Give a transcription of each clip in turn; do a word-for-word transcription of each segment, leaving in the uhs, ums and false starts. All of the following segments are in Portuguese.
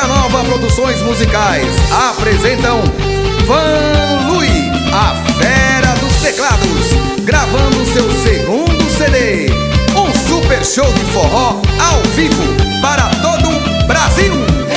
Nova Produções Musicais apresentam Van Lui, a fera dos teclados, gravando seu segundo C D. Um super show de forró ao vivo para todo o Brasil.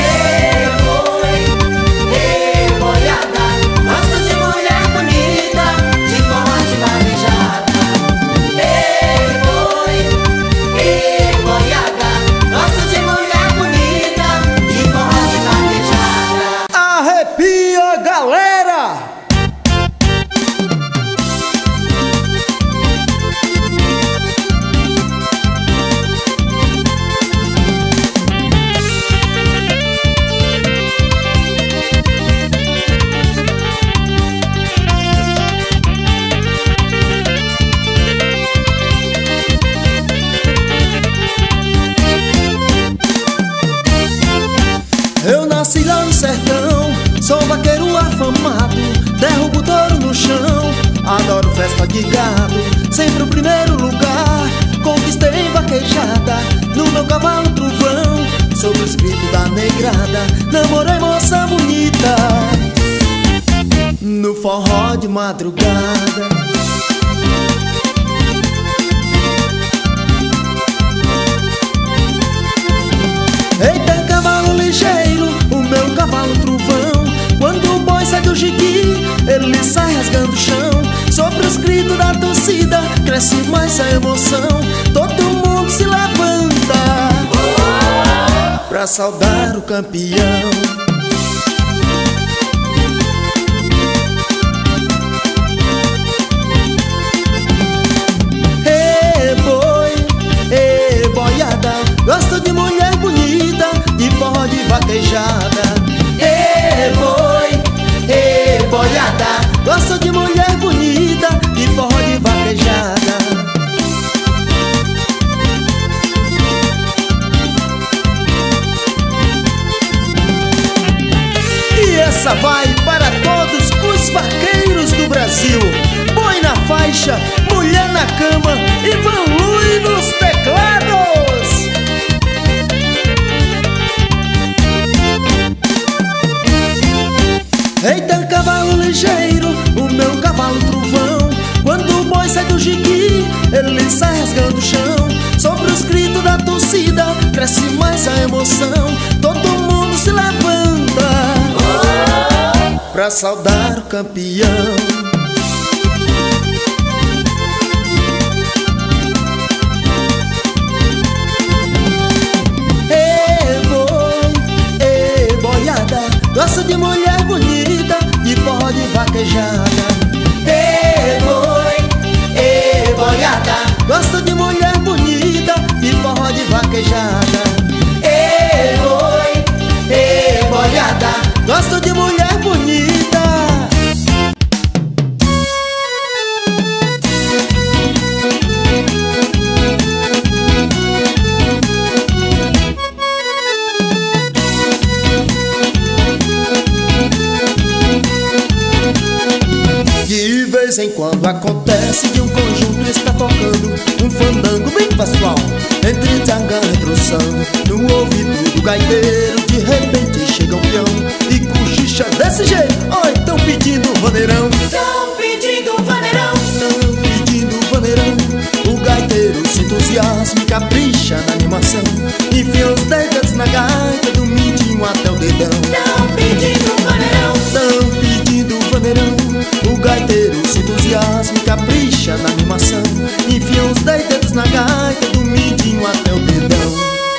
Eu nasci lá no sertão, sou vaqueiro afamado, derrubo touro no chão, adoro festa de gado, sempre o primeiro lugar, conquistei vaquejada, no meu cavalo trovão, sob o espírito da negrada, namorei moça bonita, no forró de madrugada. Eita, cavalo ligeiro, o meu cavalo trovão, quando o boi sai do jiqui, ele sai rasgando o chão. Sobre os gritos da torcida, cresce mais a emoção, todo mundo se levanta pra saudar o campeão. Ê boi, ê boiada, gosto de mulher bonita, de forró de vaquejada. Ê boi, ê boiada, gosto de mulher bonita, de forró de vaquejada. E essa vai para todos os vaqueiros do Brasil. Boi na faixa, mulher na cama e Van Lui nos teclados. Eita, cavalo ligeiro, o meu cavalo trovão, quando o boi sai do jiqui, ele sai rasgando o chão. Sobre os gritos da torcida, cresce mais a emoção, todo mundo se levanta pra saudar o campeão. Ê boi, ê boiada, gosto de mulher bonita, de forró de vaquejada. Ê boi, ê boiada, gosto de mulher bonita, de forró de vaquejada. Ê boi, ê boiada, gosto de mulher bonita. De vez em quando acontece de um conjunto está tocando um fandango bem pessoal, entre tangana e troçando, no ouvido do gaiteiro, de repente chega um peão e cochicha desse jeito. Oi, tão pedindo vaneirão, Tão pedindo vaneirão, tão pedindo vaneirão. O gaiteiro se entusiasma e capricha na animação, enfia os dedos na gaita, do mindinho até o dedão. tão pedindo vaneirão, Tão pedindo vaneirão. O gaiteiro se entusiasma e capricha na animação, enfia os dez dedos na gaita, do mindinho até o dedão.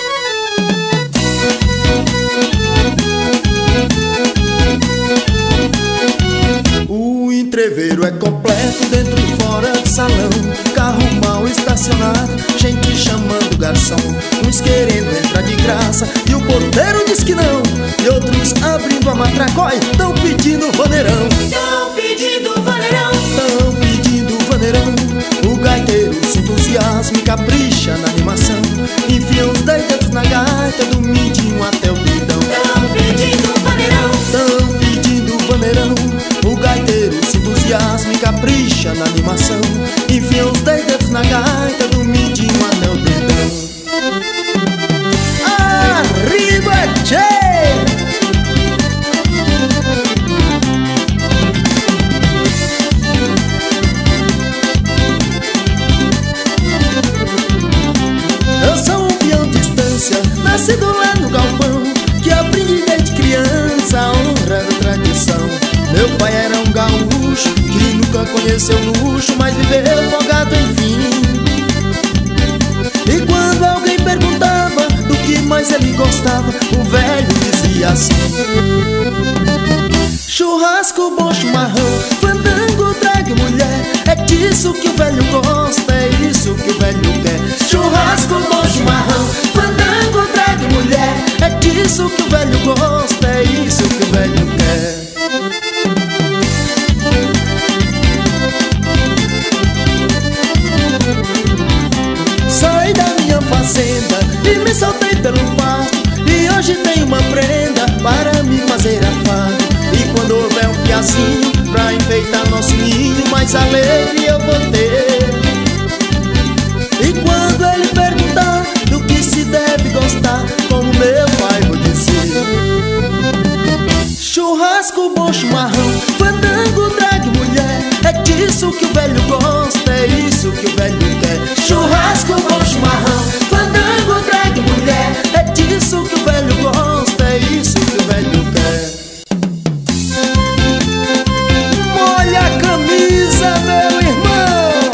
O entreveiro é completo, dentro e fora do salão, carro mal estacionado, gente chamando o garçom, uns querendo entrar de graça e o porteiro diz que não, e outros abrindo a matracói, tão pedindo vaneirão. tão pedindo vaneirão, Tão pedindo vaneirão. O gaiteiro se entusiasma e capricha na animação, enfia os dez dedos na gaita, do mindinho até o dedão. tão pedindo vaneirão, Tão pedindo vaneirão. O gaiteiro se entusiasma e capricha na animação, enfia os dez dedos na gaita, do mindinho até o dedão. Arriba, tchê! nascido lá no galpão, que aprendi desde criança, honrando a tradição. Meu pai era um gaúcho que nunca conheceu luxo, mas viveu folgado enfim. E quando alguém perguntava do que mais ele gostava, o velho dizia assim: churrasco, bom chimarrão, fandango, trague mulher. É disso que o velho gosta, é isso que o velho quer. Churrasco, bom chimarrão, fandango, trague mulher. É disso que o velho gosta, é isso que o velho quer. Saí da minha fazenda e me soltei pelo pasto, e hoje tenho uma prenda para me fazer a farda. E quando houver um piazinho pra enfeitar nosso ninho, mais alegre eu vou ter. E quando ele perguntar do que se deve gostar, como meu pai vou dizer: churrasco, bom chimarrão, fandango, trague mulher. É disso que o velho gosta, é isso que o velho quer. Churrasco, bom chimarrão, fandango, trague mulher. É disso que o velho gosta, é isso que o velho quer. Molha a camisa, meu irmão.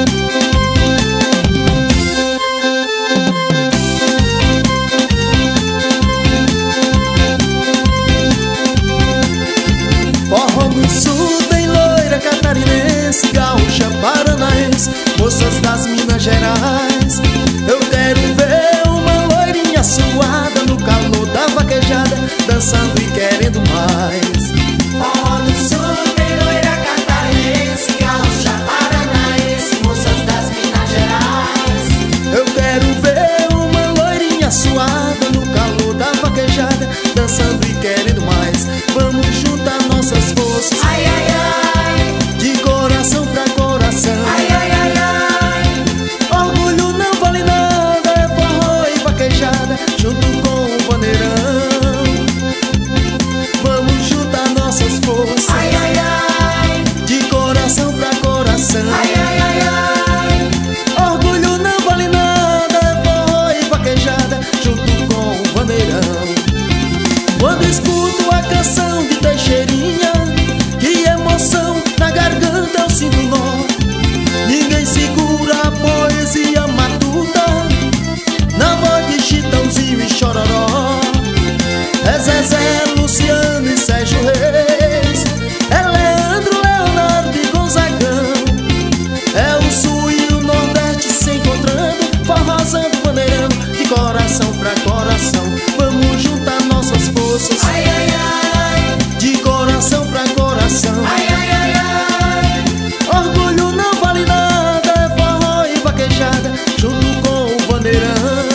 Forró no sul tem loira catarinense, gaúcha paranaense, moças das Minas Gerais. Eu quero ver uma loirinha suada no calor da vaquejada, dançando e querendo mais. Forró do sul tem loira catarinense, gaúcha paranaense, moças das Minas Gerais. Eu quero ver uma loirinha suada no calor da vaquejada, dançando e querendo mais. Vamos juntar nossas forças, Ai, ai, ai, de coração pra coração. ai, ai, ai, ai. Orgulho não vale nada, é forró e vaquejada, junto com o vaneirão. Vamos juntar nossas forças, Ai, ai, ai, de coração pra coração. ai, ai, ai, ai. Orgulho não vale nada, é forró e vaquejada, junto com o vaneirão. Quando escuto a canção de Teixeirinha, que emoção na garganta eu sinto nó. Ninguém segura a poesia matuta na voz de Chitãozinho e Chororó. É Zezé, Luciano e Sérgio Reis, é Leandro, Leonardo e Gonzagão. É o sul e o nordeste se encontrando, forrozando o vaneirão, de coração pra coração. Vamos juntar nossas forças, Ai, ai, ai, de coração pra coração. ai, ai, ai, ai. Orgulho não vale nada, é forró e vaquejada, junto com o vaneirão.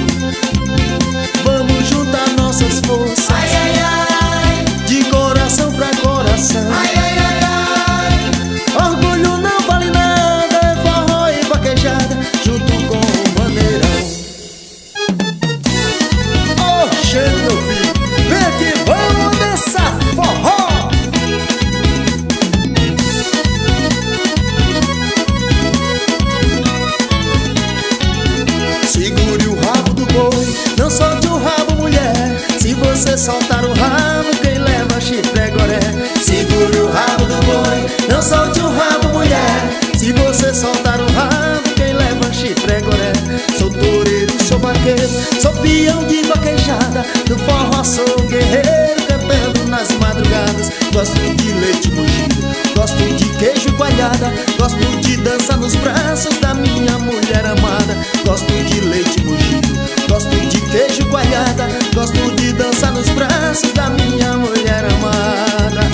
Vamos juntar nossas forças, Ai, ai, ai, de coração pra coração. ai, ai, ai, ai. Orgulho não vale nada, é forró e vaquejada, junto com o vaneirão. Oxe, meu filho, vem que vamos dançar forró. Segure o rabo do boi, não solte o rabo, mulher. Se você soltar o rabo, quem leva chifre é goré. Segure o rabo do boi, não solte o rabo, mulher. Se você soltar o rabo, quem leva chifre é goré. Sou toureiro, sou vaqueiro, sou peão de vaquejada, do forró sou guerreiro, cantando nas madrugadas. Gosto de leite mogido, gosto de queijo coalhada, gosto de dançar nos braços da minha mulher amada. Gosto de leite mogido, gosto de queijo coalhada, gosto de dançar nos braços da minha mulher amada.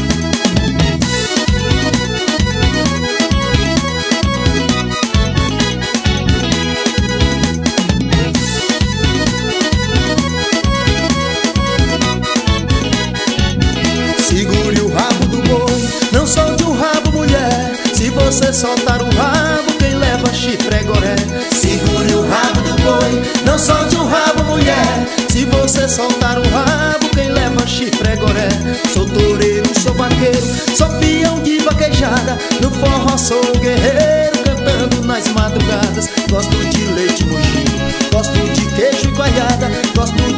Segure o rabo do boi, não solte o rabo, mulher. Se você soltar o rabo, quem leva chifre é goré. Segure o rabo do boi, não solte o rabo, mulher. Se você soltar o rabo, quem leva chifre é goré. Sou toureiro, sou vaqueiro, sou peão de vaquejada, no forró sou guerreiro, cantando nas madrugadas. Gosto de leite mogido, gosto de queijo e coalhada, gosto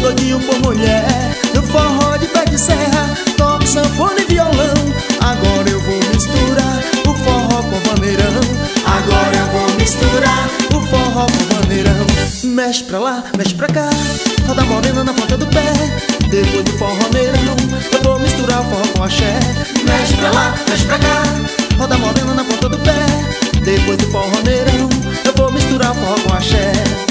doidinho por mulher, no forró de pé de serra, toco sanfona e violão. Agora eu vou misturar o forró com vaneirão. Agora eu vou misturar o forró com vaneirão. Mexe pra lá, mexe pra cá, roda morena na ponta do pé. Depois do forroneirão, eu vou misturar o forró com axé. Mexe pra lá, mexe pra cá, roda morena na ponta do pé. Depois do forroneirão, eu vou misturar o forró com axé.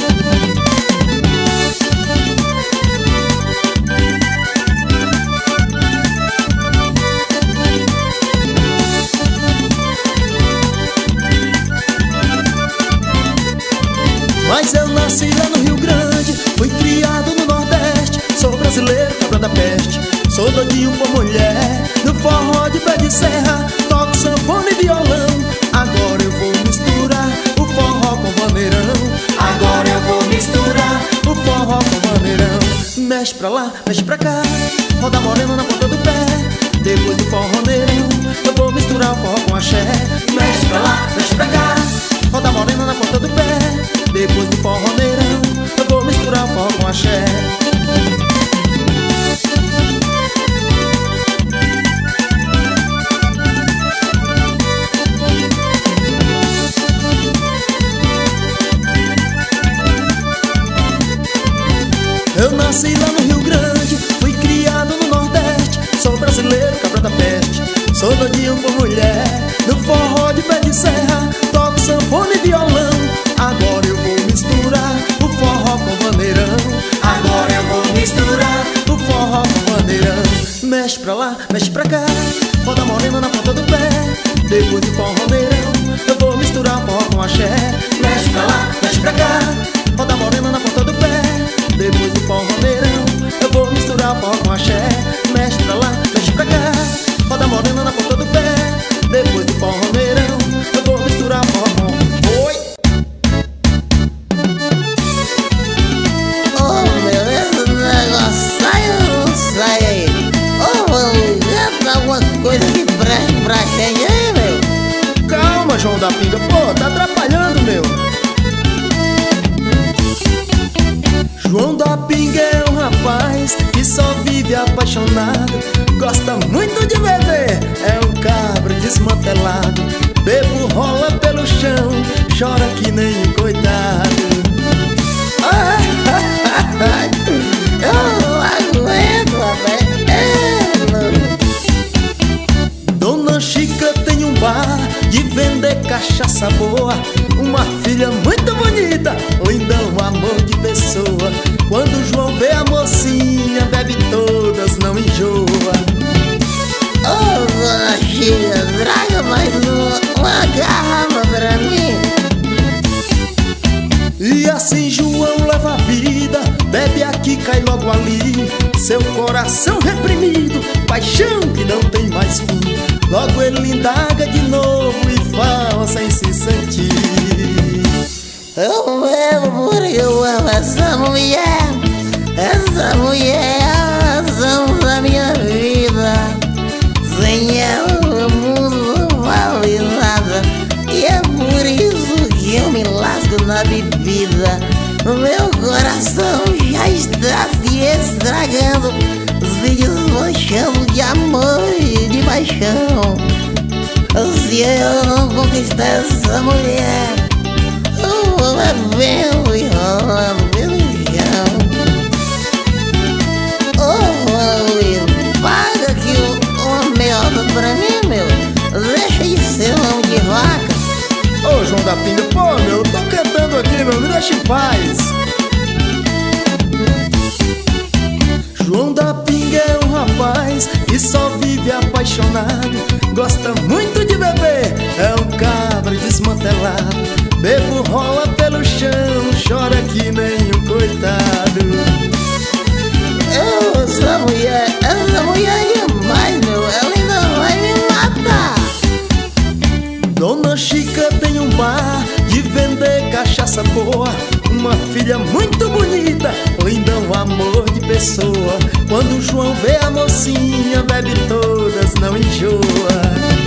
Mas eu nasci lá no Rio Grande, fui criado no Nordeste. Sou brasileiro, cabra da peste, sou doidinho por mulher. No forró de pé de serra, toco sanfona e violão. Agora eu vou misturar o forró com vaneirão. agora eu vou misturar O forró com vaneirão. Mexe pra lá, mexe pra cá, roda morena na ponta do pé. Depois do forroneirão, eu vou misturar o forró com axé. Mexe pra lá, mexe pra cá, roda morena na ponta do pé. Depois do forroneirão, eu vou misturar o forró com axé. Eu nasci lá no Rio Grande, fui criado no Nordeste. Sou brasileiro, cabra da peste, sou doidinho por mulher. No forró de pé de serra, toco sanfona e violão. Agora eu vou misturar o forró com vaneirão. agora eu vou misturar O forró com vaneirão. Mexe pra lá, mexe pra cá, roda morena na ponta do pé. Depois do forroneirão, eu vou misturar o forró com axé. Mexe pra lá, mexe pra cá, roda morena na ponta do pé. Depois do forroneirão, eu vou misturar o forró com axé. Mexe pra lá, mexe pra cá, roda morena na ponta do pé. Depois do forroneirão, eu vou misturar o forró com... Oi! Ô meu, esse negócio sai ou não sai aí? Ô mano, já tá alguma coisa que preste pra gente aí, meu? Calma, João da Pinga, pô, tá atrapalhando, meu. João da Pinga é um rapaz que só vive apaixonado. Gosta muito de beber, é um cabra desmantelado. Bebo rola pelo chão, chora que nem um coitado. Ai, ai, ai, eu não aguento, rapaz. É, mano. Dona Chica tem um bar de vender cachaça boa. Uma filha muito bonita, lindão, amor de pessoa. Quando o João vê a mocinha, bebe todas, não enjoa. Ô dona Chica, traga mais uma, uma garrafa pra mim. E assim João leva a vida, bebe aqui, cai logo ali. Seu coração reprimido, paixão que não tem mais fim. Logo ele indaga de novo e fala sem se sentir. Eu bebo porque eu amo essa mulher. Essa mulher é a razão da minha vida. Sem ela o mundo não vale nada. E é por isso que eu me lasco na bebida. O meu coração já está se estragando, se desmanchando de amor e de paixão. Se eu não conquistar essa mulher, eu vou bebendo e rolando pelo chão. Oh, Luiz, paga aqui uma meada pra mim, meu. Deixa de ser mão de vaca. Ô João da Pinga, pô meu, eu tô cantando aqui, meu, me deixa em paz. João da Pinga é um rapaz que só vive apaixonado. Gosta muito de beber, é um cabra desmantelado. Bebo rola pelo chão, chora que nem um coitado. Eu, essa mulher, essa mulher é demais, meu. Ela ainda vai me matar. Dona Chica tem um bar de vender cachaça boa. Uma filha muito bonita, lindão, amor de pessoa. Quando o João vê a mocinha, bebe todas, não enjoa.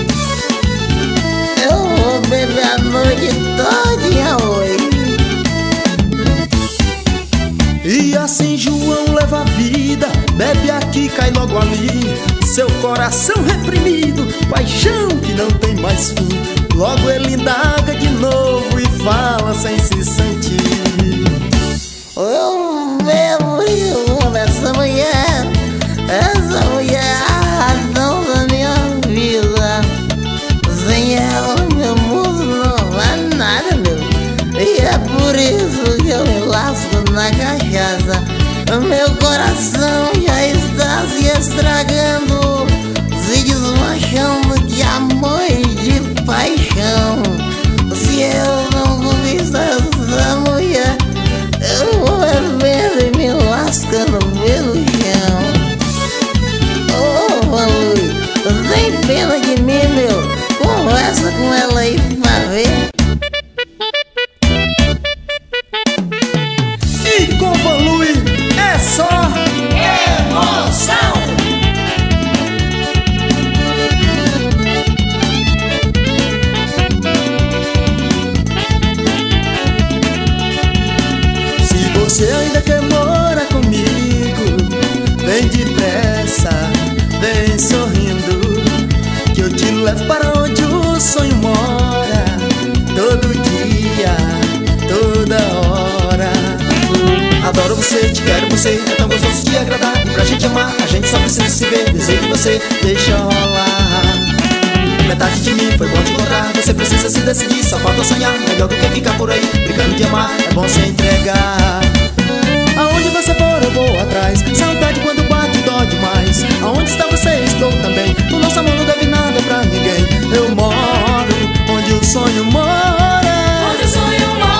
Eu vou beber a noite todinha hoje. E assim João leva leva a vida, bebe aqui, cai logo ali. Seu coração reprimido, paixão que não tem mais fim. Logo ele indaga de novo e fala sem se sentir. Eu bebo e amo essa mulher. Essa mulher é a razão da minha vida. Sem ela meu mundo não é nada, meu. E é por isso que eu me lasco na cachaça. Meu coração já está se estragando, se desmanchando de amor e de paixão. Se eu não conquistar essa mulher, eu vou bebendo e me lascando pelo chão. Ô, Valui, tem pena de mim, meu? Conversa com ela aí pra ver. E com Valui é só emoção. Se você ainda quer morar comigo, vem depressa, vem sorrindo, que eu te levo para onde o sonho mora. Todo dia, toda hora. Adoro você, te quero você, é tão gostoso de agradar. E pra gente amar, a gente só precisa se ver. Desejo você, deixa rolar. Metade de mim foi bom te encontrar. Você precisa se decidir, só falta sonhar. Melhor do que ficar por aí, brincando de amar. É bom se entregar. Aonde você for eu vou atrás. Saudade quando bate dói demais. Aonde está você, estou também. O nosso amor não deve nada pra ninguém. Eu moro onde o sonho mora. Onde o sonho mora.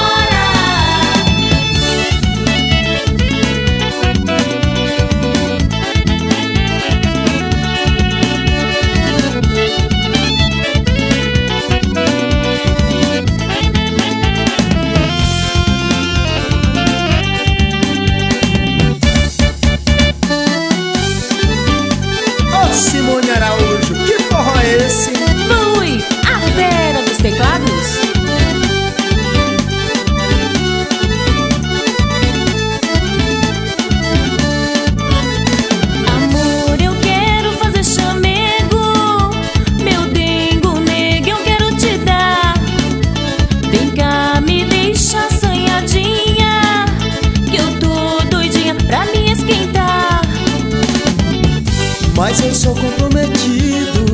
Simone Araújo, que forró é esse? Valui, a fera dos teclados. Amor, eu quero fazer chamego. Meu dengo nego eu quero te dar. Vem cá, me deixa assanhadinha, que eu tô doidinha pra me esquentar. Mas eu sou comprometido,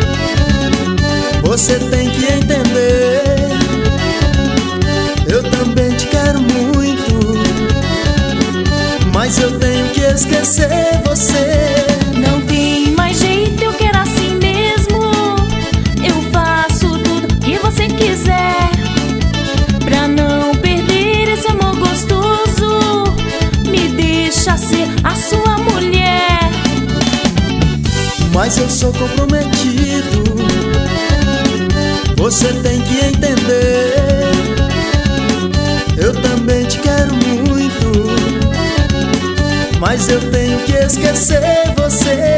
você tem que entender. Eu também te quero muito, mas eu tenho que esquecer você. Não tem mais jeito, eu quero assim mesmo. Eu faço tudo que você quiser pra não perder esse amor gostoso. Me deixa ser a sua mulher. Mas eu sou comprometido, você tem que entender. Eu também te quero muito, mas eu tenho que esquecer você.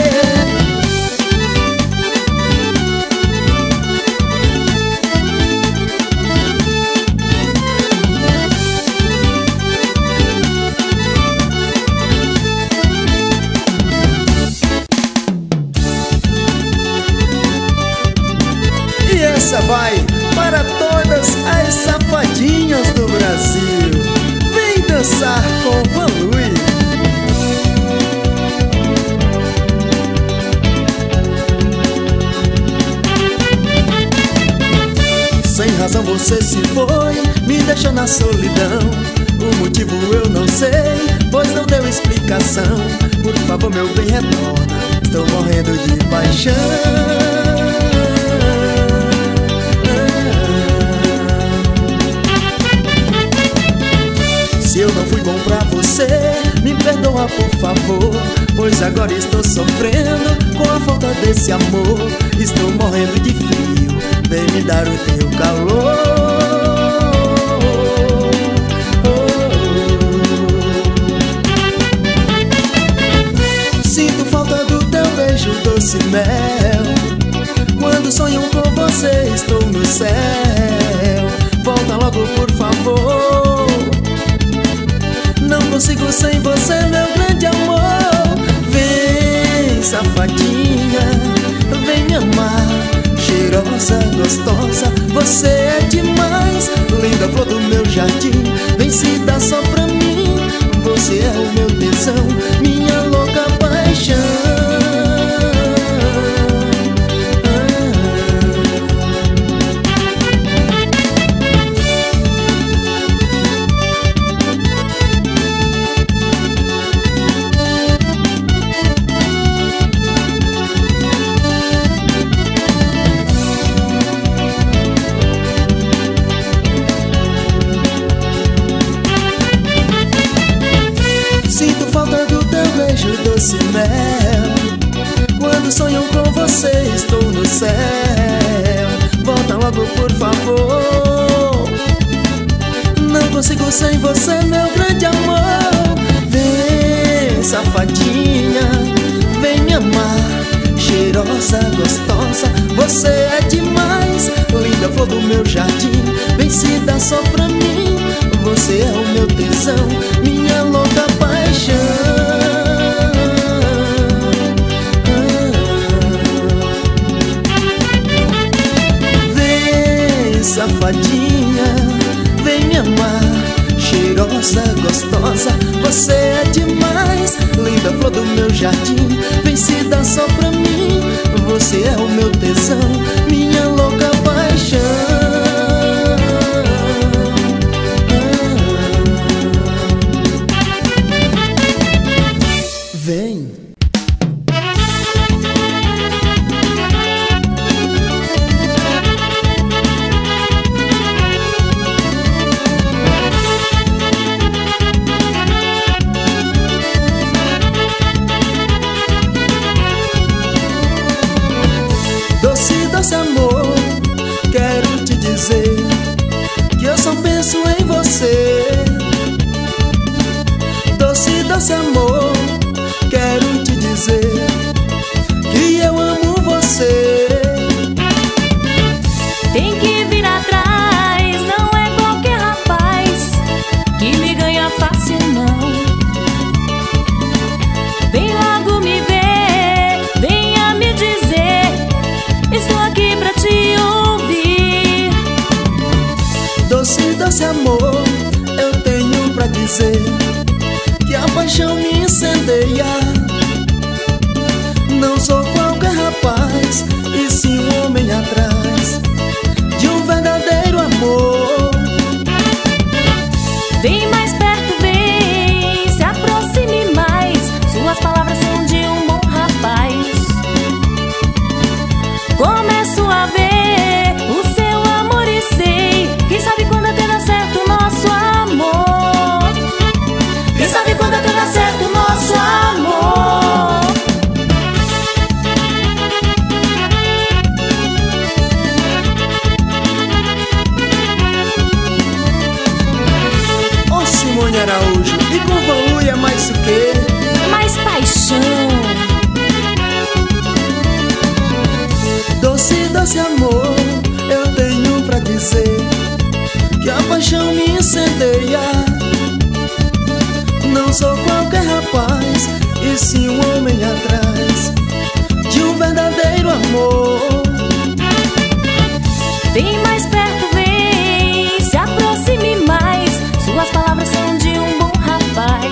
Essa vai para todas as safadinhas do Brasil. Vem dançar com Valui. Sem razão você se foi, me deixou na solidão. O motivo eu não sei, pois não deu explicação. Por favor, meu bem, retorna, estou morrendo de paixão. Se eu não fui bom pra você, me perdoa por favor, pois agora estou sofrendo com a falta desse amor. Estou morrendo de frio, vem me dar o teu calor. Sinto falta do teu beijo doce mel. Quando sonho com você estou no céu. Volta logo por favor, não consigo sem você, meu grande amor. safadinha, vem me amar. Cheirosa, gostosa, você é demais. Linda flor do meu jardim, vem se dar só pra mim. Você é o meu tesão, minha louca paixão. Doce mel, quando sonho com você estou no céu. Volta logo por favor, não consigo sem você, meu grande amor. Vem safadinha, vem me amar. Cheirosa, gostosa, você é demais. Linda flor do meu jardim, vem se dar só pra mim. Você é o meu tesão, minha louca paixão. Safadinha, vem me amar. Cheirosa, gostosa, você é demais. Linda flor do meu jardim, vem se dar só pra mim. Você é o meu tesão, minha louca paixão. Vem. Doce amor, quero te dizer que eu só penso em você. Doce, doce amor, quero te dizer que eu amo você. Tem que vir atrás, não é qualquer rapaz que me ganha fácil, não. Vem logo me ver, venha me dizer, estou aqui pra te ouvir. Doce, doce amor, eu tenho pra dizer que a paixão me incendeia. Não sou qualquer rapaz, e sim um homem atrás de um verdadeiro amor. Vem mais perto, vem, se aproxime mais. Suas palavras são de um bom rapaz. Começo a ver o seu amor e sei, quem sabe quando até dá certo o nosso amor. Quem sabe quando até dá certo o nosso amor. Ô Simone Araújo, e com Vanlui é mais o quê? Mais paixão. Doce, doce amor, eu tenho pra dizer que a paixão me incendeia. Não sou qualquer rapaz, e sim um homem atrás de um verdadeiro amor. Vem mais perto, vem, se aproxime mais. Suas palavras são de um bom rapaz.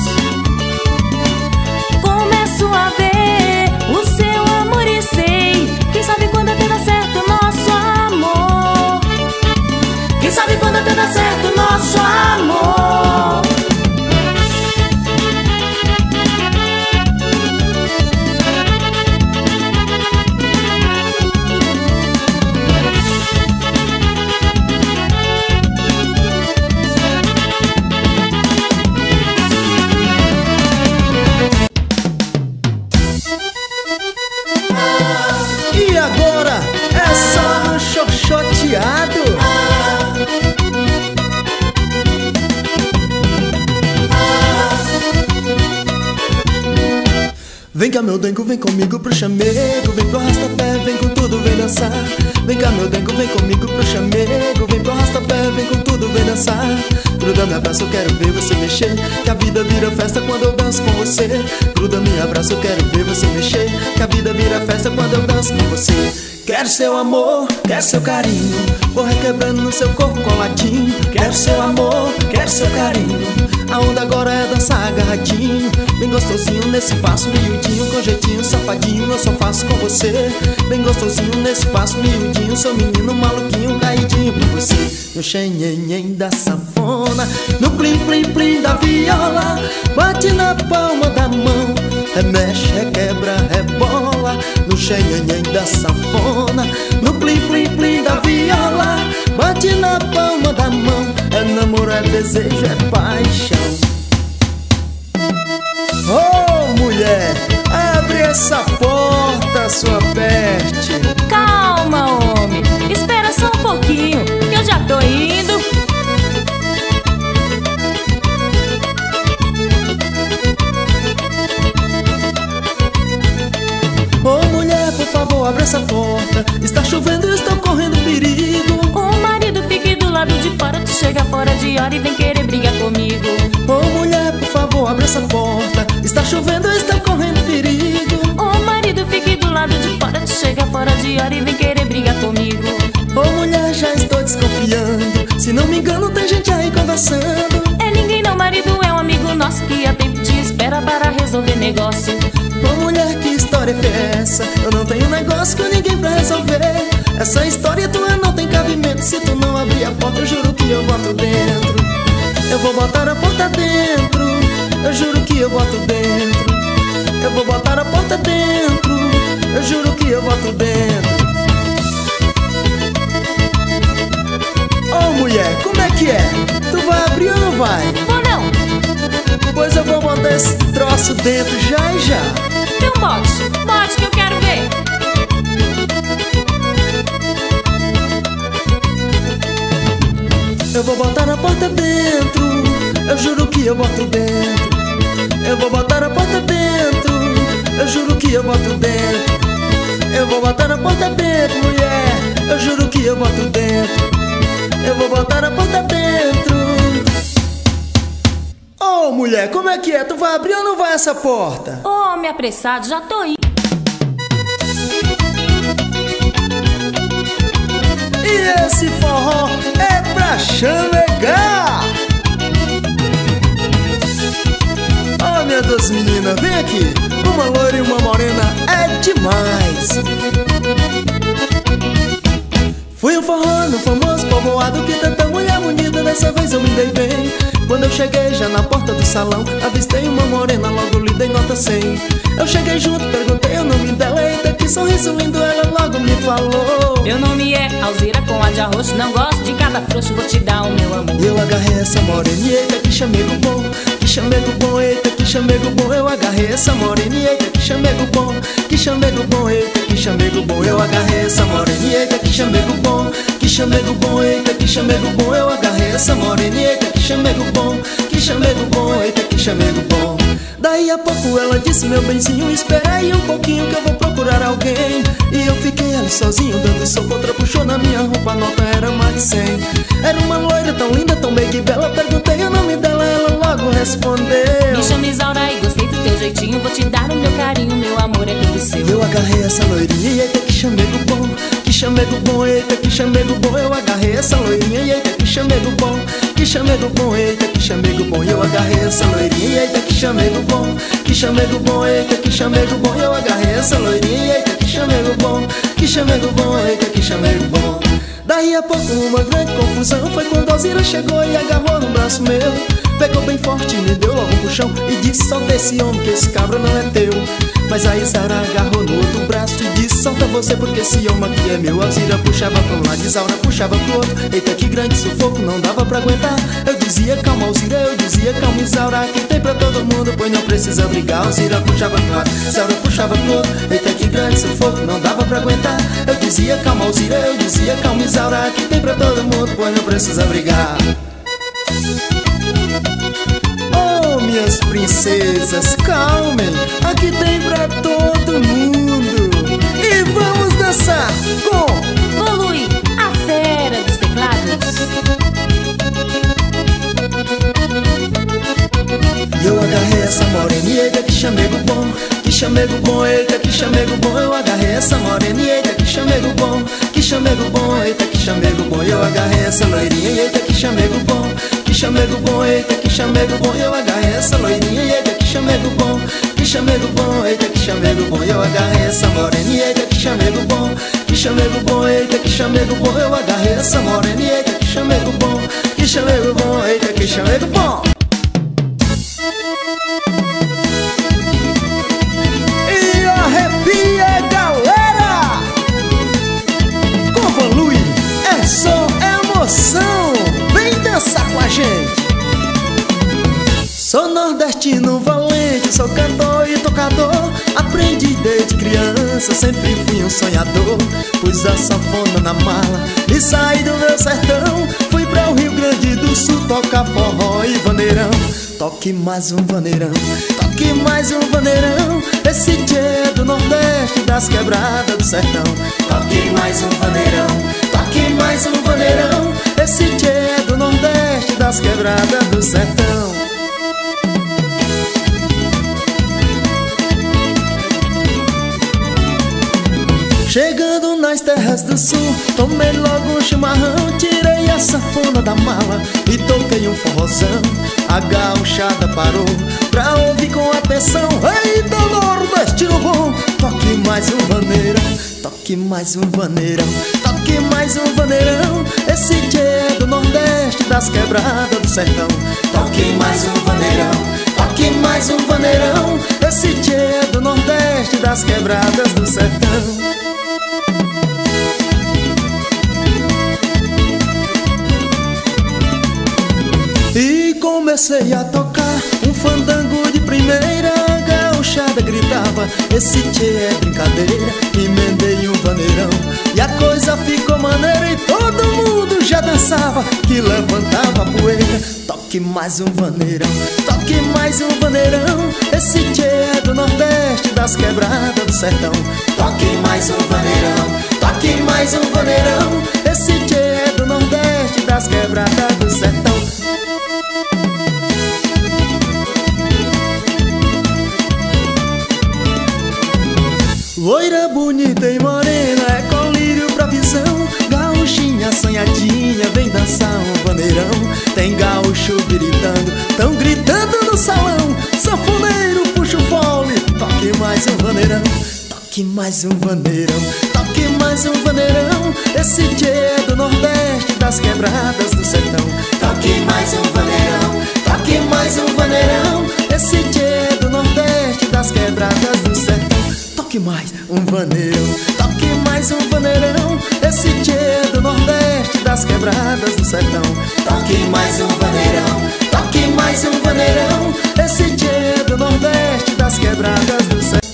Começo a ver o seu amor e sei, quem sabe quando até dá certo o nosso amor. Quem sabe quando até dá certo o nosso amor. Vem cá meu dengo, vem comigo pro chamego, vem pro arrasta-pé, vem com tudo, vem dançar. Vem cá meu dengo, vem comigo pro chamego, vem pro arrasta-pé, vem com tudo, vem dançar. Gruda me abraço, eu quero ver você mexer, que a vida vira festa quando eu danço com você. Gruda me abraço, eu quero ver você mexer, que a vida vira festa quando eu danço com você. Quero seu amor, quero seu carinho, vou requebrando no seu corpo coladinho. Quero seu amor, quero seu carinho, a onda agora é dançar agarradinho. Bem gostosinho nesse passo miudinho, com jeitinho safadinho eu só faço com você. Bem gostosinho nesse passo miudinho, sou menino maluquinho caidinho por você. No xenhenhen da sanfona, no plim plim plim da viola, bate na palma da mão, remexe, requebra, rebola. No xenhenhen da sanfona, no plim plim plim da viola, bate na palma da mão, é namoro, é desejo, é paixão. Oh, mulher, abre essa porta, sua peste. Calma, homem, espera só um pouquinho, que eu já tô indo. Oh, mulher, por favor, abre essa porta, está chovendo e estou correndo perigo. O marido fique do lado de fora, tu chega fora de hora e vem querer brigar comigo. Oh, mulher, por favor, abre essa porta, está chovendo e estou correndo perigo. O marido fique do lado de fora, tu chega fora de hora e vem querer brigar comigo. Oh, mulher, já estou desconfiando, se não me engano tem gente aí conversando. É ninguém não, marido é um amigo nosso que há tempo te espera para resolver negócio. Oh, mulher, que história é essa? Eu não tenho negócio com ninguém pra resolver. Essa história tua não tem cabimento, se tu não abrir a porta eu juro que eu boto dentro. Eu vou botar a porta dentro, eu juro que eu boto dentro. Eu vou botar a porta dentro, eu juro que eu boto dentro. Oh, mulher, como é que é? Tu vai abrir ou não vai? Vou não. Pois eu vou botar esse troço dentro já e já. Então bote, bote que eu quero ver. Eu vou botar a porta dentro, eu juro que eu boto dentro. Eu vou botar a porta dentro, eu juro que eu boto dentro. Eu vou botar a porta dentro, mulher, eu juro que eu boto dentro. Eu vou botar a porta dentro. Oh, mulher, como é que é? Tu vai abrir ou não vai essa porta? Ô, homem apressado, já tô indo. E esse forró é pra chamegar. Oh, minhas duas meninas, vem aqui. Uma loira e uma morena é demais. Fui um forró no famoso povoado que tanta mulher bonita, dessa vez eu me dei bem. Quando eu cheguei já na porta do salão, avistei uma morena, logo lhe dei nota cem. Eu cheguei junto, perguntei o nome dela, eita que sorriso lindo, ela logo me falou. Meu nome é Alzira com a de arroz, não gosto de cada frouxo, vou te dar o meu amor. Eu agarrei essa morena e eita que chamego bom, que chamego bom, eita que chamego bom. Eu agarrei essa morena e eita que chamego bom, que chamego bom, eita que chamego bom. Eu agarrei essa morena e eita que chamego bom, que chamego bom, eita que chamego bom. Eu agarrei essa morena e eita que chamego bom, que chamego bom, eita que chamego bom. Daí a pouco ela disse, meu benzinho, espera aí um pouquinho que eu vou procurar alguém. E eu fiquei ali sozinho, dando soco, outra puxou na minha roupa, a nota era mais de cem. Era uma loira tão linda, tão bem que bela, perguntei o nome dela, ela logo respondeu. Me chamo Isaura e gostei do teu jeitinho, vou te dar o meu carinho, meu amor é tudo seu. Eu agarrei essa loirinha e eita que chamego bom, que chamego bom, eita que chamego bom. Eu agarrei essa loirinha e eita que chamego bom, que chamego bom, eita que chamego bom. Eu agarrei essa loirinha e eita que chamego bom, que chamego bom, eita que chamego bom. Eu agarrei essa loirinha e eita que chamego bom, que chamego bom, eita que chamego bom. Daí a pouco uma grande confusão foi quando a Alzira chegou e agarrou no braço meu. Pegou bem forte, me deu logo um puxão e disse, solta esse homem que esse cabra não é teu. Mas a Isaura agarrou no outro braço e disse, solta você porque esse homem aqui é meu. A Alzira puxava pra um lado, Isaura puxava pro outro. Eita que grande sufoco, não dava pra aguentar. Eu dizia calma Alzira, eu dizia calma Isaura, quem tem pra todo mundo, pois não precisa brigar. A Alzira puxava pro lado, Isaura puxava pro outro. Eita que grande sufoco, não dava pra aguentar. Eu dizia calma Alzira, eu dizia calma Isaura, quem tem pra todo mundo, pois não precisa brigar. minhas princesas, calmem, aqui tem pra todo mundo. E vamos dançar com Volui, a fera dos teclados. eu agarrei essa morena e eita que chamego bom, que chamego bom, eita que chamego bom. Eu agarrei essa morena e eita que chamego bom, que chamego bom, eita que chamego bom. Eu agarrei essa loirinha e eita que chamego bom, que chamego bom, eita que chamego bom. Eu agarrei essa loirinha e eita que chamego bom, que chamego bom, eita que chamego bom. Eu agarrei essa morena e eita que chamego bom, que chamego bom, eita que chamego bom. Eu agarrei essa morena e eita que chamego bom, que chamego bom, eita que chamego bom. E arrepia, galera! Com Volui é só emoção. Vem dançar com a gente. Sou nordestino valente, sou cantor e tocador. Aprendi desde criança, sempre fui um sonhador. Pus a sanfona na mala e saí do meu sertão. Fui pra o Rio Grande do Sul tocar forró e vaneirão. Toque mais um vaneirão, toque mais um vaneirão. Esse dia é do Nordeste, das quebradas do sertão. Toque mais um vaneirão, toque mais um vaneirão. Esse dia é do Nordeste, das quebradas do sertão. Chegando nas terras do sul, tomei logo um chimarrão. Tirei a sanfona da mala e toquei um forrozão. A gauchada parou pra ouvir com atenção. Eita, nordestino bom, toque mais um vaneirão, toque mais um vaneirão, toque mais um vaneirão. Esse dia é do Nordeste, das quebradas do sertão. Toque mais um vaneirão, toque mais um vaneirão. Esse dia é do Nordeste, das quebradas do sertão. E comecei a tocar um fandango de primeira. A gauchada gritava, esse tchê é brincadeira. Emendei um vaneirão e a coisa ficou maneira. E todo mundo já dançava, que levantava a poeira. Toque mais um vaneirão, toque mais um vaneirão. Esse tchê é do Nordeste, das quebradas do sertão. Toque mais um vaneirão, toque mais um vaneirão. Esse tchê é do Nordeste, das quebradas do sertão. Loira bonita e morena, é colírio pra visão. Gauchinha assanhadinha, vem dançar um vaneirão. Tem gaúcho gritando, tão gritando no salão. Sanfoneiro puxa o fole, toque mais um vaneirão, toque mais um vaneirão, toque mais um vaneirão. Esse dia é do Nordeste, das quebradas do sertão. Toque mais um vaneirão, toque mais um vaneirão. Esse dia é do Nordeste, das quebradas do sertão. Toque mais um vaneirão, toque mais um vaneirão. Esse dia é do Nordeste, das quebradas do sertão. Toque mais um vaneirão, toque mais um vaneirão. Esse dia é do Nordeste, das quebradas do sertão.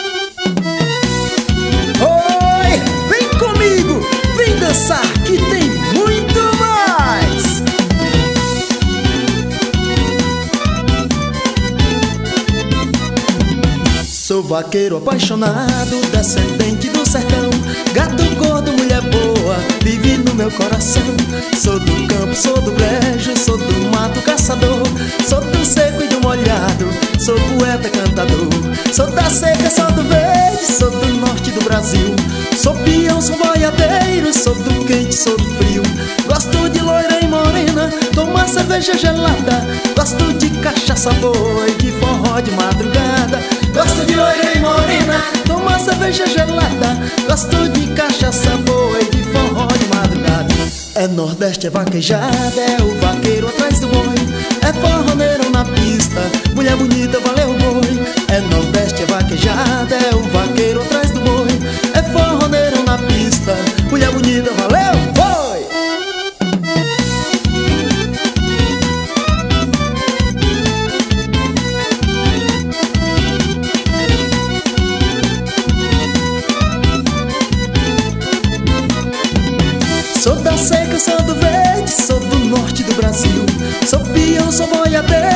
Oi, vem comigo, vem dançar que tem muito mais. Sou vaqueiro apaixonado, descendente do sertão. Gato gordo, mulher boa, vive no meu coração. Sou do campo, sou do brejo, sou do mato caçador. Sou do seco e do molhado, sou poeta cantador. Sou da seca, sou do verde, sou do norte do Brasil. Sou peão, sou boiadeiro, sou do quente, sou do frio. Gosto de loira e morena, tomar cerveja gelada. Gosto de cachaça boa e de forró de madrugada. Gosto de loira e morena, tomar cerveja gelada. Gosto de cachaça boa e de forró de madrugada. É Nordeste, é vaquejada, é o vaqueiro atrás do boi. É forroneiro na pista, mulher bonita, valeu o boi. É Nordeste, é vaquejada, é o vaqueiro atrás do boi. É forroneiro na pista, mulher bonita, valeu o boi. Sou da seca, sou do verde, sou do norte do Brasil. Sou peão, sou boiadeiro,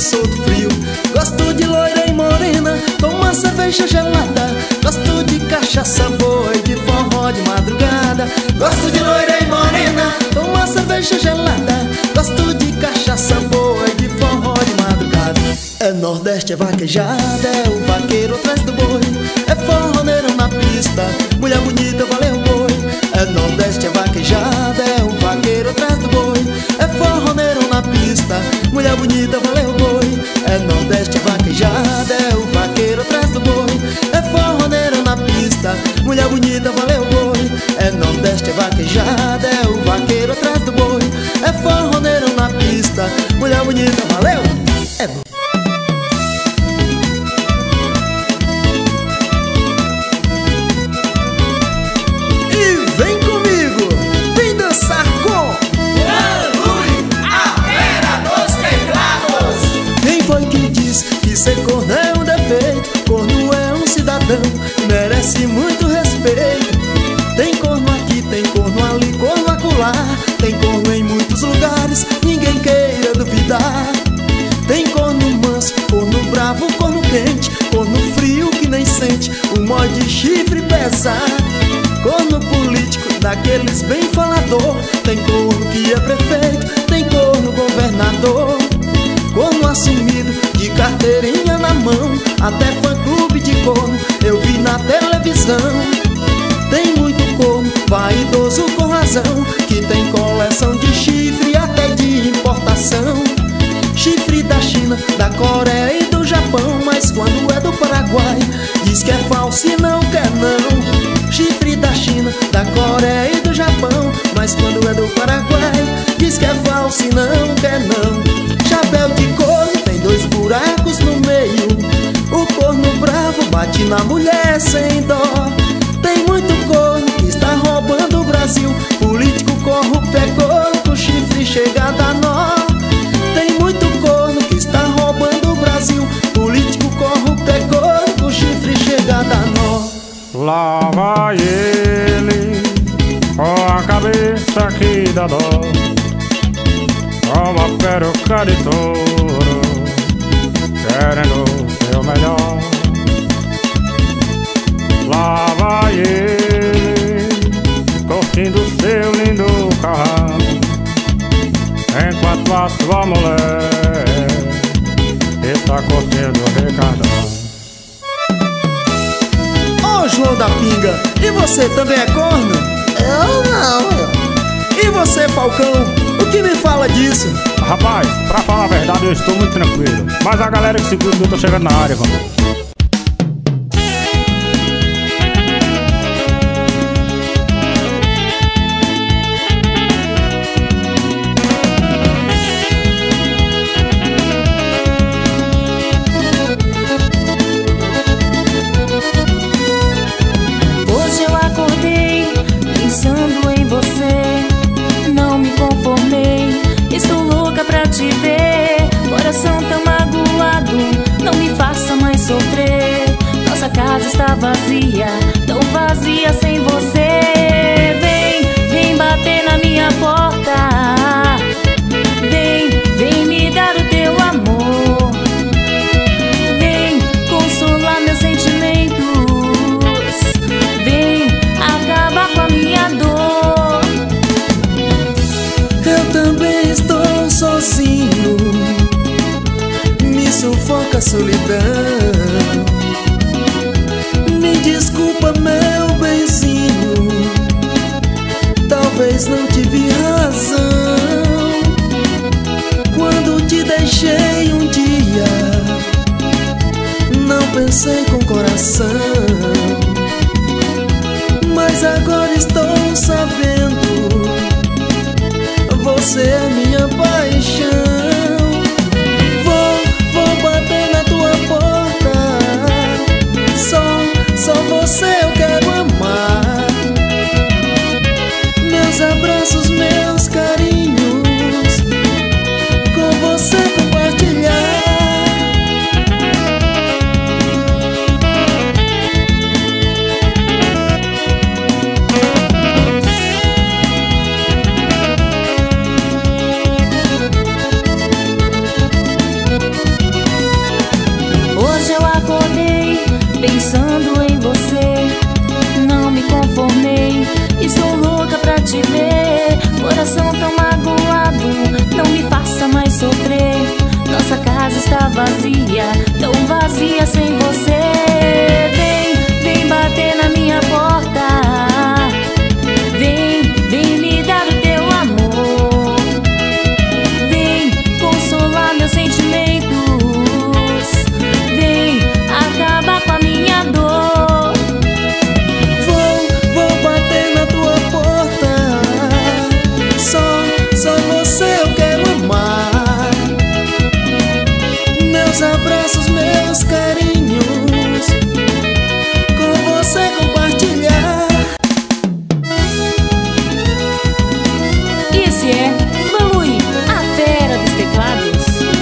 sou do frio. Gosto de loira e morena, toma cerveja gelada. Gosto de cachaça boa e de forró de madrugada. Gosto de loira e morena, toma cerveja gelada. Gosto de cachaça boa e de forró de madrugada. É Nordeste, é vaquejada, é o vaqueiro atrás do boi. É forroneiro na pista, mulher bonita, valeu o boi. É Nordeste, é vaquejada, é o vaqueiro atrás do boi. É forroneiro na pista, mulher bonita, valeu o boi. É Nordeste, é vaquejada, é o vaqueiro atrás do boi. É forroneiro na pista, mulher bonita, valeu o boi. É Nordeste, é vaquejada, é o vaqueiro atrás do boi. É forroneiro na pista, mulher bonita, valeu. É bom. Ser corno é um defeito, corno é um cidadão, merece muito respeito. Tem corno aqui, tem corno ali, corno acolá. Tem corno em muitos lugares, ninguém queira duvidar. Tem corno manso, corno bravo, corno quente, corno frio que nem sente o nó de chifre pesar. Corno político, daqueles bem falador. Tem corno que é prefeito, tem corno governador. Corno assumido, de carteirinha na mão, até fã-clube de corno eu vi na televisão. Tem muito corno, vaidoso com razão, que tem coleção de chifre até de importação. Chifre da China, da Coreia e do Japão, mas quando é do Paraguai diz que é falso e não quer não. Chifre da China, da Coreia e do Japão, mas quando é do Paraguai diz que é falso e não quer não. Chapéu de corno tem dois buracos no meio. O corno bravo bate na mulher sem dó. Tem muito corno que está roubando o Brasil. Político corrupto é corno, com chifre chega a dar nó. Tem muito corno que está roubando o Brasil. Político corrupto é corno, com chifre chega a dar nó. Lá vai ele, com a cabeça que dá dó, como a peruca de touro, querendo ser o melhor. Lá vai ele, curtindo seu lindo carrão, enquanto a sua mulher está curtindo o recadão. Ô João da Pinga, e você também é corno? Eu não. E você, Falcão, o que me fala disso? Rapaz, pra falar a verdade eu estou muito tranquilo, mas a galera que segura eu tô chegando na área, vamos. Hoje eu acordei pensando em você, não me conformei, estou louca pra te ver. Coração tão magoado, não me faça mais sofrer. Nossa casa está vazia, tão vazia sem você. Vem, vem bater na minha porta. Vem, vem me dar o teu amor. Vem consolar meus sentimentos. Vem acabar com a minha dor. Eu também estou sozinho, me sufoca a solidão. Me desculpa, meu benzinho, talvez não tive razão quando te deixei um dia. Não pensei com coração, mas agora estou sabendo, você é minha paixão. Vou, vou bater na tua porta, só, só você eu quero amar. Meus abraços, meus carinhos, com você compartilhar. pensando em você. Não me conformei, estou louca pra te ver. Coração tão magoado, não me faça mais sofrer. Nossa casa está vazia, tão vazia sem você. Vem, vem bater na minha porta. Vem, vem me dar o teu amor. Vem consolar meus sentimentos. Vem acabar com a minha dor. Vou, vou bater na tua porta. Só, só você eu quero amar. Meus abraços, meus carinhos, com você compartilhar. Esse é Vanlui, a fera dos teclados.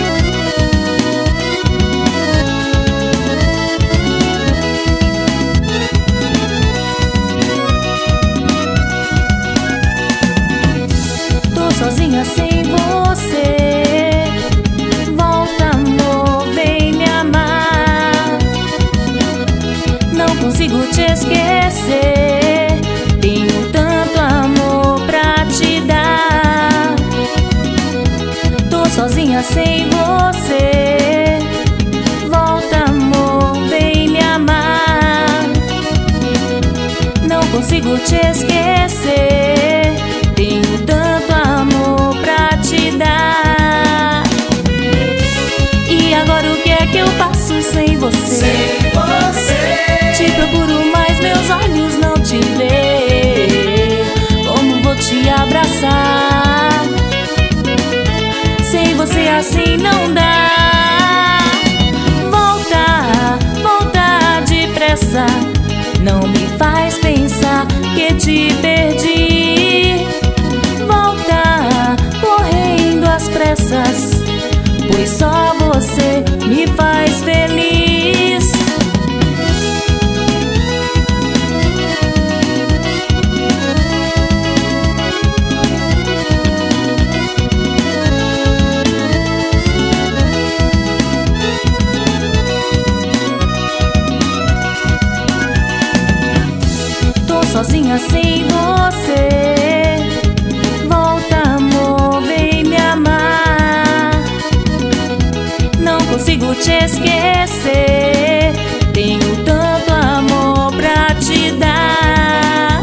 Tô sozinha sem você. Volta, amor, vem me amar. Não consigo te esquecer. Tenho tanto amor pra te dar. Tô sozinha sem você. Volta, amor, vem me amar. Não consigo te esquecer. Tenho tanto amor pra te dar. E agora o que é que eu faço sem você? Sem você, Te procuro, mas meus olhos não te veem. Como vou te abraçar? Sem você assim não dá. Volta, volta depressa. Não me faz pensar que te perdi. Volta correndo às pressas, pois só você me faz feliz. Tô sozinha sem você. Volta, amor, vem me amar. Não consigo te esquecer. Tenho tanto amor pra te dar.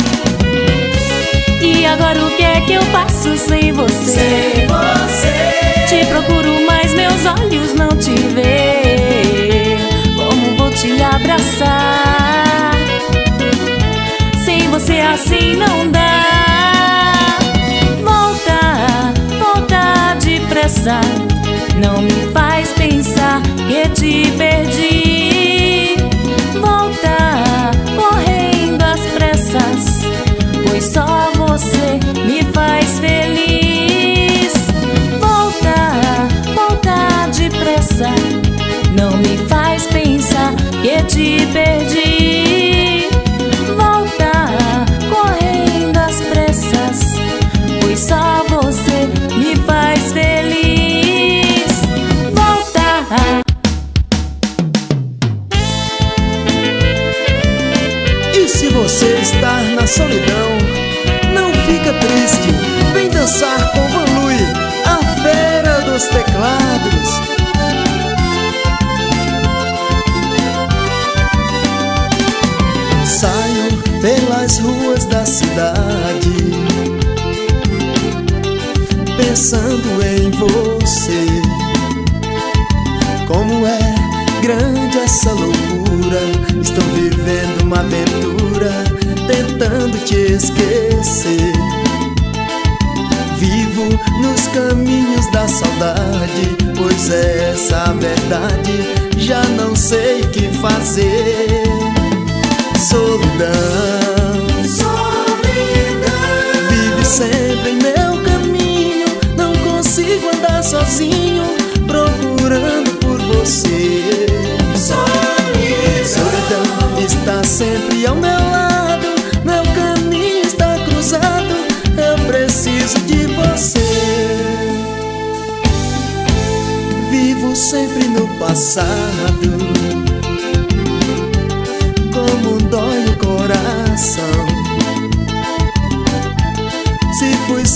E agora o que é que eu faço sem você? sem você, Te procuro, mas meus olhos não te veem. Como vou te abraçar? Sem você assim não dá. Volta, volta depressa. Não me faz pensar que te perdi. Volta correndo às pressas, pois só você me faz feliz. Volta, volta depressa. Não me faz pensar que te perdi. Volta correndo às pressas, pois só você me faz feliz. Volta. E se você estar na solidão, não fica triste. Vem dançar com Vanlui, a fera dos teclados. Saio pelas ruas da cidade, pensando em você. Como é grande essa loucura. Estou vivendo uma aventura, tentando te esquecer. Vivo nos caminhos da saudade, pois é essa a verdade. Já não sei o que fazer. Solidão, solidão, vive sempre em meu caminho. Não consigo andar sozinho, procurando por você. Solidão está sempre ao meu lado, meu caminho está cruzado. Eu preciso de você. Vivo sempre no passado,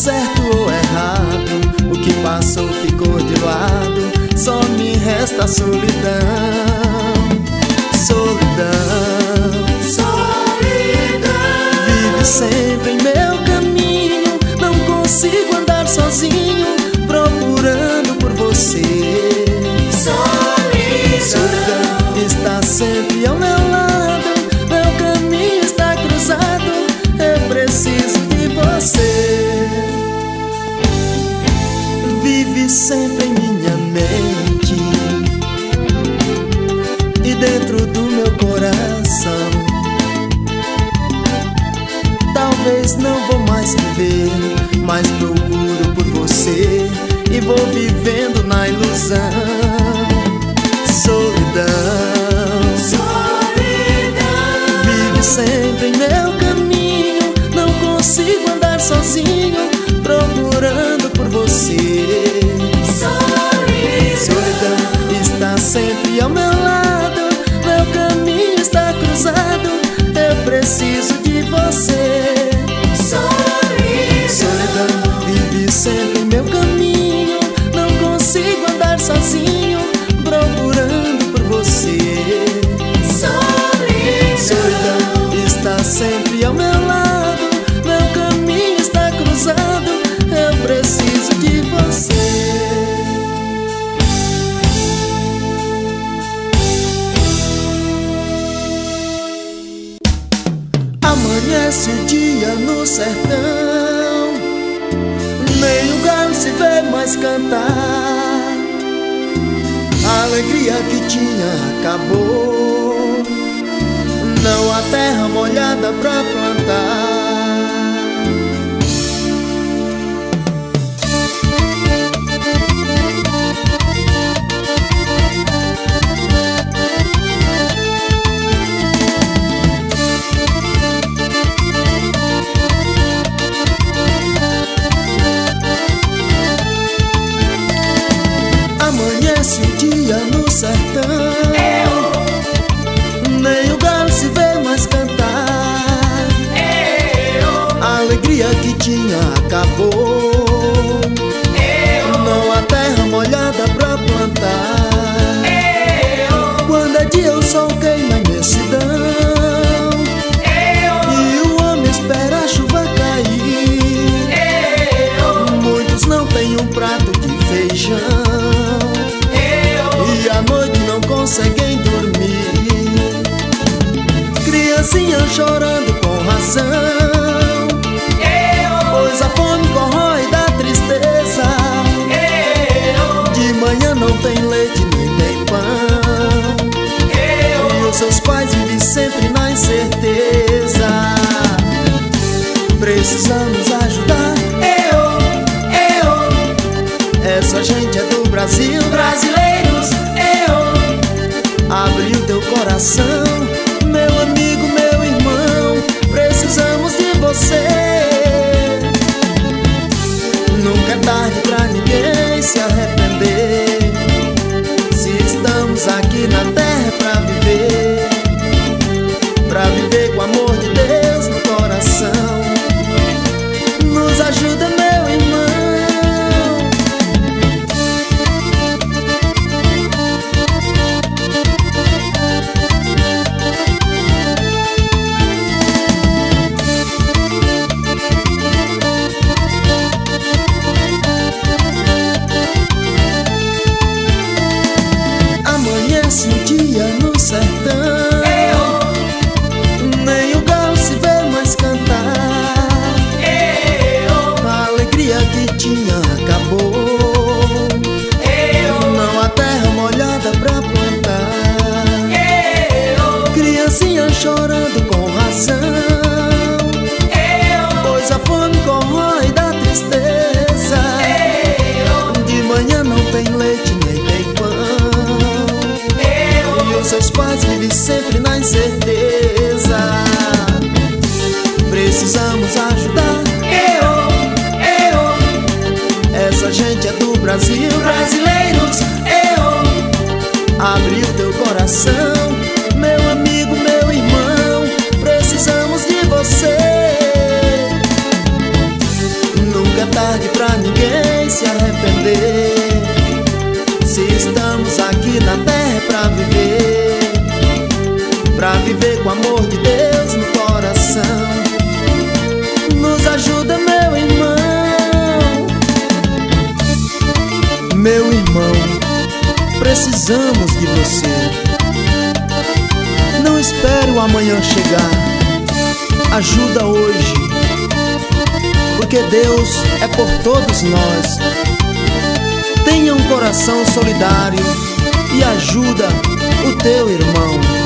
certo ou errado, o que passou ficou de lado, só me resta solidão. Solidão, solidão. vive sempre em meu caminho, não consigo andar sozinho, procurando por você. Solidão está sempre ao meu lado, meu caminho está cruzado, eu preciso de você. Vive sempre em minha mente e dentro do meu coração. Talvez não vou mais viver, mas procuro por você e vou vivendo na ilusão. Solidão, solidão. vive sempre em meu caminho, não consigo andar sozinho, procurando por você. Solidão, solidão está sempre ao meu lado, meu caminho está cruzado, eu preciso de você. solidão, Solidão vive sempre em meu caminho, não consigo andar sozinho, procurando por você. solidão, Solidão está sempre ao meu lado, meu caminho está cruzado, eu preciso de você. Amanhece o dia no sertão, nem o galo se vê mais cantar. A alegria que tinha acabou, não há terra molhada pra plantar. Amanhece o dia no sertão, nem o galo se vê mais cantar. A alegria que tinha acabou, não há terra molhada pra plantar. Quando é dia o sol queima a imensidão, e o homem espera a chuva cair. Muitos não têm um prato de feijão, e à noite não conseguem dormir. Criancinha chorando com razão, pois a fome corrói da tristeza. De manhã não tem leite nem tem pão, e os seus pais vivem sempre na incerteza. Precisamos ajudar, essa gente é do Brasil. brasileiros, Abre o teu coração, meu amigo, meu irmão, precisamos de você. Nunca é tarde pra ninguém se arrepender, se estamos aqui na terra pra viver, pra viver com o amor de Deus no coração. Nos ajuda, meu irmão. Amanhece o dia no sertão, nem o galo se vê mais cantar. A alegria que tinha acabou, não há terra molhada pra plantar. Criancinha chorando com razão, pois a fome corrói da tristeza. De manhã não tem leite nem tem pão, e os seus pais vivem sempre na incerteza. Precisamos ajudar, essa gente é do Brasil. brasileiros, Abre o teu coração, meu amigo, meu irmão, precisamos de você. Nunca é tarde pra ninguém se arrepender. Se estamos aqui na terra é pra viver, pra viver com o amor de Deus no coração. Nos ajuda, meu irmão. Meu irmão, precisamos de você. Não espere o amanhã chegar, ajuda hoje, porque Deus é por todos nós. Tenha um coração solidário e ajuda o teu irmão.